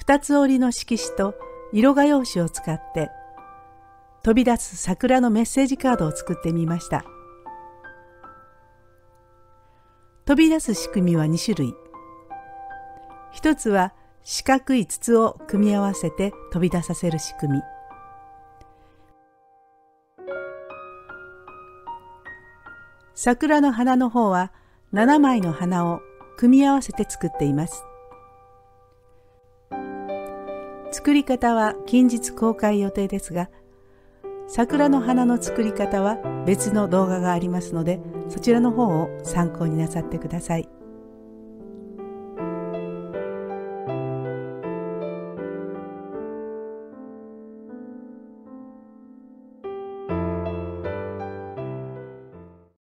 2つ折りの色紙と色画用紙を使って飛び出す桜のメッセージカードを作ってみました。飛び出す仕組みは2種類。一つは四角い筒を組み合わせて飛び出させる仕組み。桜の花の方は7枚の花を組み合わせて作っています。作り方は近日公開予定ですが、桜の花の作り方は別の動画がありますので、そちらの方を参考になさってください。